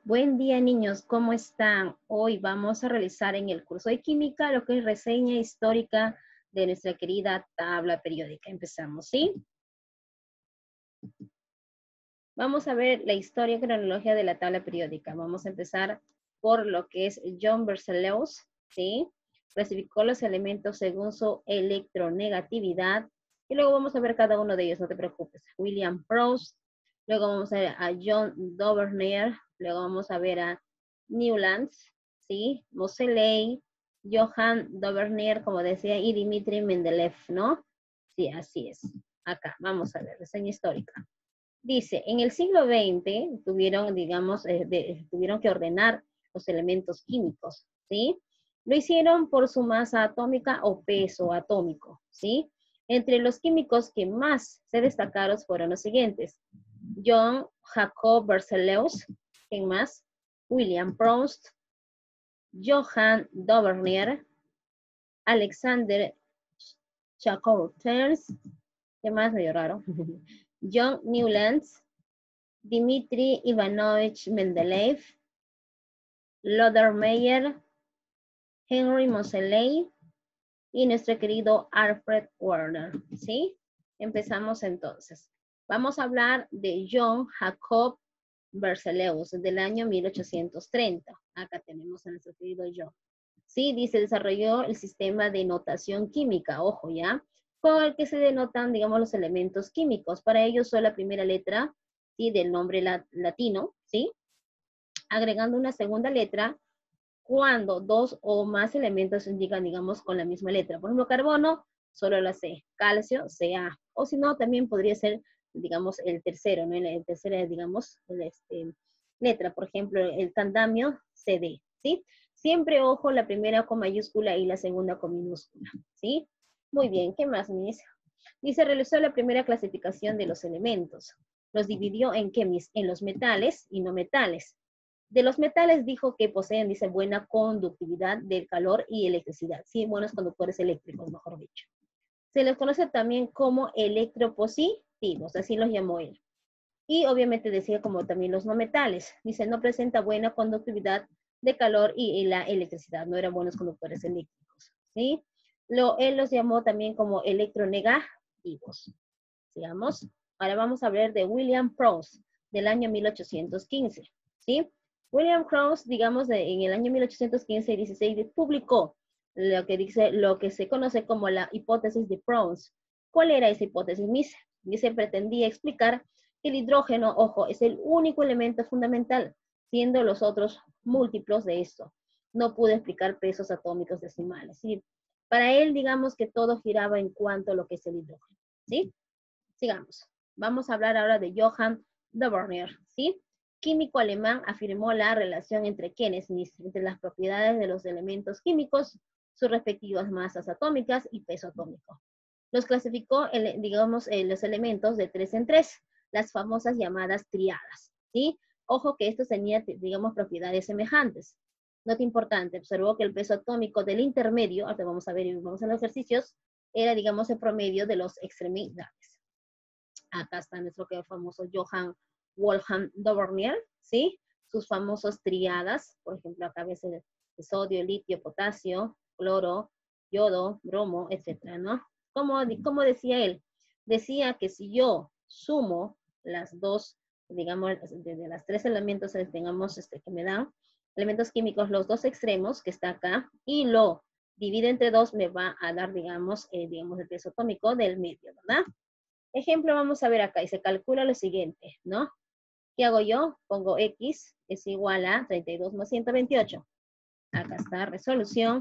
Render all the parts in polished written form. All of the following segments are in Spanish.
Buen día, niños, ¿cómo están? Hoy vamos a realizar en el curso de química lo que es reseña histórica de nuestra querida tabla periódica. Empezamos, ¿sí? Vamos a ver la historia y cronología de la tabla periódica. Vamos a empezar por lo que es John Berzelius, ¿sí? Clasificó los elementos según su electronegatividad. Y luego vamos a ver cada uno de ellos, no te preocupes. William Proust. Luego vamos a ver a John Dovernier. Luego vamos a ver a Newlands, ¿sí? Moseley, Johann Dovernier, como decía, y Dmitri Mendeleev, ¿no? Sí, así es. Acá, vamos a ver, reseña histórica. Dice, en el siglo XX tuvieron, digamos, tuvieron que ordenar los elementos químicos, ¿sí? Lo hicieron por su masa atómica o peso atómico, ¿sí? Entre los químicos que más se destacaron fueron los siguientes. John Jacob Berzelius, ¿quién más? William Proust, Johann Dovernier, Alexander Chacourters, ¿qué más? Medio raro. John Newlands, Dmitri Ivanovich Mendeleev, Lothar Meyer, Henry Moseley y nuestro querido Alfred Werner, ¿sí? Empezamos entonces. Vamos a hablar de John Jacob Berzelius del año 1830. Acá tenemos a nuestro querido John. Sí, dice, desarrolló el sistema de notación química, ojo ya, con el que se denotan, digamos, los elementos químicos. Para ello usó la primera letra, ¿sí? Del nombre latino, ¿sí? Agregando una segunda letra cuando dos o más elementos se indican, digamos, con la misma letra. Por ejemplo, carbono, solo la C, calcio, Ca. O si no, también podría ser, digamos, el tercero, ¿no? El tercero, digamos, letra. Por ejemplo, el candamio, Cd, ¿sí? Siempre, ojo, la primera con mayúscula y la segunda con minúscula, ¿sí? Muy bien, ¿qué más, Miss? Dice, realizó la primera clasificación de los elementos. Los dividió en qué, Miss? En los metales y no metales. De los metales dijo que poseen, dice, buena conductividad del calor y electricidad. Sí, buenos conductores eléctricos, mejor dicho. Se les conoce también como electropositivos, así los llamó él. Y obviamente decía como también los no metales. Dice, no presenta buena conductividad de calor y la electricidad. No eran buenos conductores eléctricos, ¿sí? Él los llamó también como electronegativos. Sigamos. Ahora vamos a hablar de William Proust, del año 1815, ¿sí? William Proust, digamos, en el año 1815 y 16 publicó lo que se conoce como la hipótesis de Proust. ¿Cuál era esa hipótesis? Dice, pretendía explicar que el hidrógeno, ojo, es el único elemento fundamental, siendo los otros múltiplos de esto. No pudo explicar pesos atómicos decimales, ¿sí? Para él, digamos que todo giraba en cuanto a lo que es el hidrógeno, ¿sí? Sigamos. Vamos a hablar ahora de Johann Dovernier, ¿sí? Químico alemán, afirmó la relación entre quienes, entre las propiedades de los elementos químicos, sus respectivas masas atómicas y peso atómico. Los clasificó, digamos, los elementos de 3 en 3, las famosas llamadas triadas, ¿sí? Ojo que estos tenían, digamos, propiedades semejantes. Nota importante, observó que el peso atómico del intermedio, ahora vamos a ver y vamos a los ejercicios, era, digamos, el promedio de los extremidades. Acá está nuestro famoso Johann Wolfgang Dovernier, ¿sí? Sus famosos triadas, por ejemplo, acá ves el sodio, litio, potasio, cloro, yodo, bromo, etcétera, ¿no? Como decía él? Decía que si yo sumo las dos, digamos, de las tres elementos, digamos, que me dan, elementos químicos, los dos extremos, que está acá, y lo divide entre dos, me va a dar, digamos, el peso atómico del medio, ¿verdad? Ejemplo, vamos a ver acá, y se calcula lo siguiente, ¿no? ¿Qué hago yo? Pongo X es igual a 32 más 128. Acá está, resolución,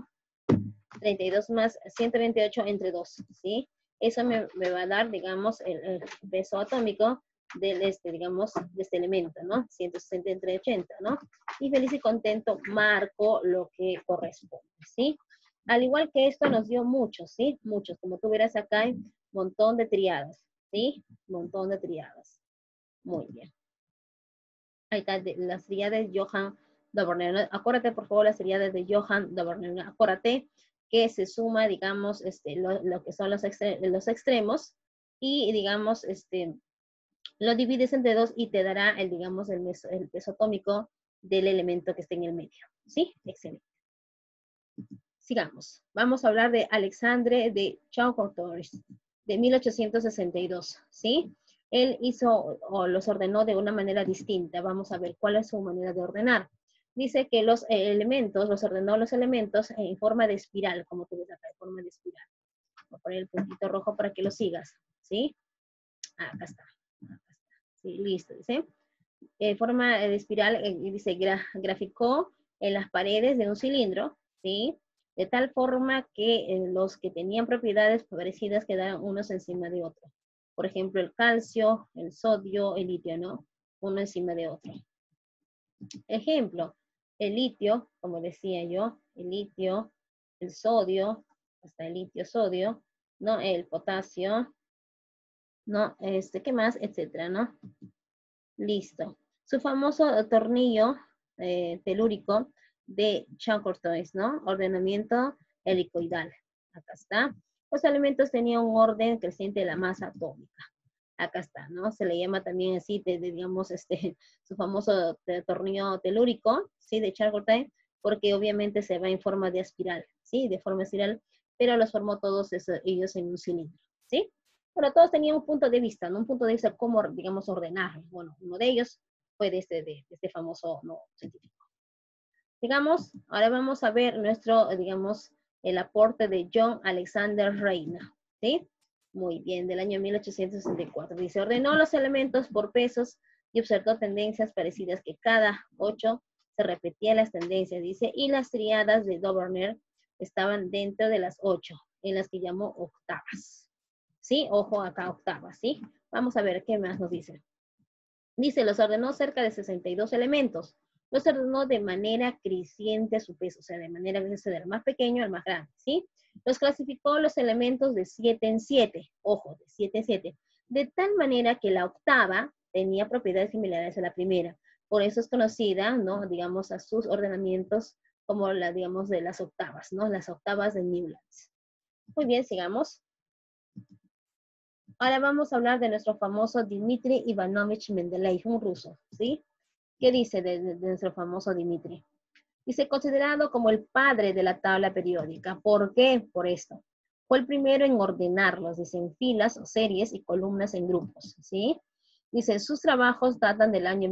32 más 128 entre 2, ¿sí? Eso me va a dar, digamos, el peso atómico del, digamos, de este elemento, ¿no? 160 entre 80, ¿no? Y feliz y contento marco lo que corresponde, ¿sí? Al igual que esto nos dio muchos, ¿sí? Muchos, como tú verás acá hay un montón de triadas, ¿sí? Montón de triadas. Muy bien. Ahí está, las triadas de Johann Dovernier. Acuérdate, por favor, las triadas de Johann Dovernier. Acuérdate que se suma, digamos, lo que son los extremos y, digamos, lo divides entre dos y te dará, digamos, el peso atómico del elemento que esté en el medio. ¿Sí? Excelente. Sigamos. Vamos a hablar de Alexandre de Champmathieu, de 1862. ¿Sí? Él hizo o los ordenó de una manera distinta. Vamos a ver cuál es su manera de ordenar. Dice que los elementos, los ordenó los elementos en forma de espiral, como tú ves acá, en forma de espiral. Voy a poner el puntito rojo para que lo sigas. ¿Sí? Acá está. Acá está. Sí, listo. Dice. Forma de espiral, dice, graficó en las paredes de un cilindro, ¿sí? De tal forma que los que tenían propiedades parecidas quedaran unos encima de otros. Por ejemplo, el calcio, el sodio, el litio, ¿no? Uno encima de otro. Ejemplo, el litio, como decía yo, el litio, el sodio, hasta el litio, sodio, ¿no? El potasio, ¿no? ¿Qué más? Etcétera, ¿no? Listo. Su famoso tornillo telúrico de Champmathieu, ¿no? Ordenamiento helicoidal. Acá está. Los elementos tenían un orden creciente de la masa atómica. Acá está, ¿no? Se le llama también así, digamos, su famoso tornillo telúrico, ¿sí? De Champmathieu, porque obviamente se va en forma de espiral, ¿sí? De forma espiral, pero los formó todos ellos en un cilindro, ¿sí? Pero todos tenían un punto de vista, ¿no? Un punto de vista cómo, digamos, ordenar. Bueno, uno de ellos fue de este famoso, ¿no? Científico. Digamos, ahora vamos a ver nuestro, digamos, el aporte de John Alexander Reina, ¿sí? Muy bien, del año 1864. Dice, ordenó los elementos por pesos y observó tendencias parecidas que cada 8 se repetían las tendencias, dice, y las triadas de Doberner estaban dentro de las 8, en las que llamó octavas. ¿Sí? Ojo acá, octavas, ¿sí? Vamos a ver qué más nos dice. Dice, los ordenó cerca de 62 elementos. Los ordenó de manera creciente a su peso, o sea, de manera que del más pequeño al más grande, ¿sí? Los clasificó los elementos de 7 en 7, ojo, de 7 en 7, de tal manera que la octava tenía propiedades similares a la primera. Por eso es conocida, ¿no? Digamos, a sus ordenamientos como la, digamos, de las octavas, ¿no? Las octavas de Newlands. Muy bien, sigamos. Ahora vamos a hablar de nuestro famoso Dmitri Ivanovich Mendeleev, un ruso, ¿sí? ¿Qué dice de nuestro famoso Dmitri? Dice, considerado como el padre de la tabla periódica. ¿Por qué? Por esto. Fue el primero en ordenarlos, dice, en filas, series y columnas en grupos, ¿sí? Dice, sus trabajos datan del año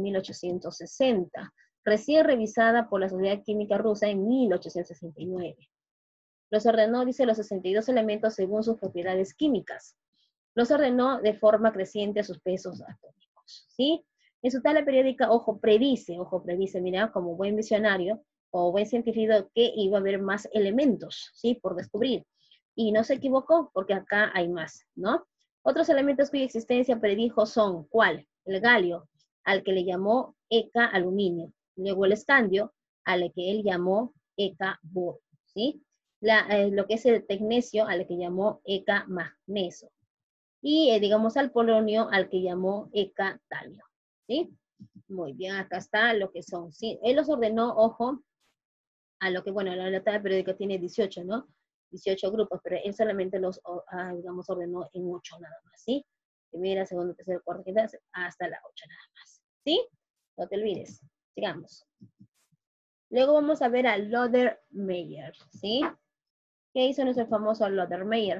1860, recién revisada por la Sociedad Química Rusa en 1869. Los ordenó, dice, los 62 elementos según sus propiedades químicas. Los ordenó de forma creciente a sus pesos atómicos, ¿sí? En su tabla periódica, ojo, predice, mira, como buen visionario o buen científico, que iba a haber más elementos, ¿sí? Por descubrir. Y no se equivocó, porque acá hay más, ¿no? Otros elementos cuya existencia predijo son, ¿cuál? El galio, al que le llamó Eka aluminio. Luego el escandio, al que él llamó Eka boro, ¿sí? Lo que es el tecnecio, al que llamó Eka magnesio. Y digamos al polonio al que llamó hecatalio, ¿sí? Muy bien, acá está lo que son, ¿sí? Él los ordenó, ojo, a lo que, bueno, la tabla periódica tiene 18, ¿no? 18 grupos, pero él solamente los, digamos, ordenó en 8 nada más, ¿sí? Primera, segunda, tercera, cuarta, quinta, hasta la 8 nada más, ¿sí? No te olvides, sigamos. Luego vamos a ver a Lothar Meyer, ¿sí? ¿Qué hizo nuestro famoso Lothar Meyer?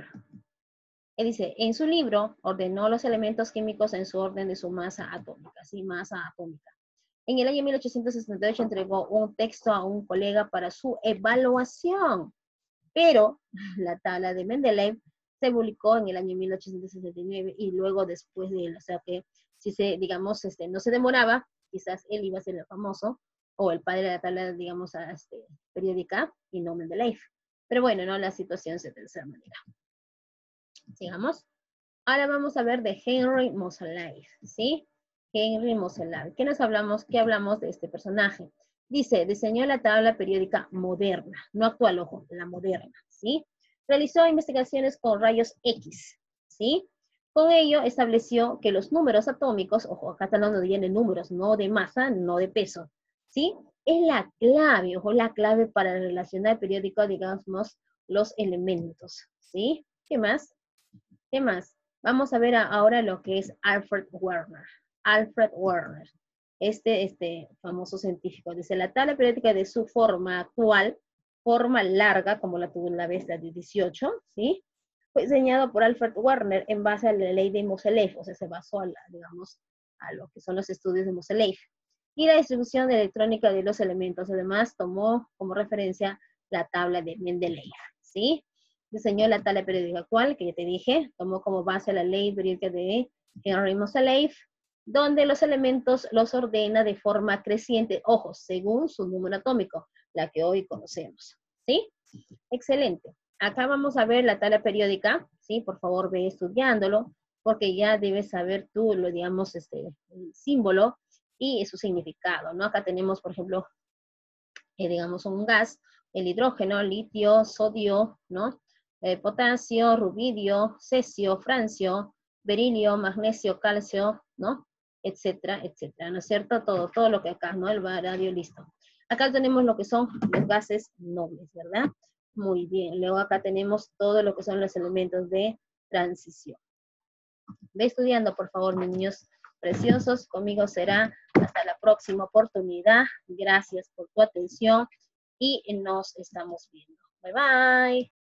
Él dice, en su libro ordenó los elementos químicos en su orden de su masa atómica, ¿sí? Masa atómica. En el año 1868 entregó un texto a un colega para su evaluación, pero la tabla de Mendeleev se publicó en el año 1869 y luego después de él, o sea que si se, digamos, no se demoraba, quizás él iba a ser el famoso o el padre de la tabla, digamos, periódica y no Mendeleev. Pero bueno, no, la situación se de esa manera. Sigamos. Ahora vamos a ver de Henry Moseley, ¿sí? Henry Moseley. ¿Qué hablamos de este personaje? Dice, diseñó la tabla periódica moderna, no actual, ojo, la moderna, ¿sí? Realizó investigaciones con rayos X, ¿sí? Con ello estableció que los números atómicos, ojo, acá está hablando de números, no de masa, no de peso, ¿sí? Es la clave, ojo, la clave para relacionar periódico, digamos, los elementos, ¿sí? ¿Qué más? ¿Qué más? Vamos a ver ahora lo que es Alfred Werner. Alfred Werner. este famoso científico. Dice, la tabla periódica de su forma actual, forma larga, como la tuvo la vez la de 18, ¿sí? Fue diseñado por Alfred Werner en base a la ley de Moseley, o sea, se basó, digamos, a lo que son los estudios de Moseley. Y la distribución electrónica de los elementos, además, tomó como referencia la tabla de Mendeleev, ¿sí? Diseñó la tabla periódica actual, que ya te dije, tomó como base la ley periódica de Henry Moseley, donde los elementos los ordena de forma creciente, ojo, según su número atómico, la que hoy conocemos, ¿sí? Excelente. Acá vamos a ver la tabla periódica, ¿sí? Por favor, ve estudiándolo, porque ya debes saber tú, digamos, el símbolo y su significado, ¿no? Acá tenemos, por ejemplo, digamos, un gas, el hidrógeno, litio, sodio, ¿no? Potasio, rubidio, cesio, francio, berilio, magnesio, calcio, ¿no? Etcétera, etcétera, ¿no es cierto? Todo lo que acá, ¿no? El vanadio, listo. Acá tenemos lo que son los gases nobles, ¿verdad? Muy bien. Luego acá tenemos todo lo que son los elementos de transición. Ve estudiando, por favor, niños preciosos. Conmigo será hasta la próxima oportunidad. Gracias por tu atención y nos estamos viendo. Bye, bye.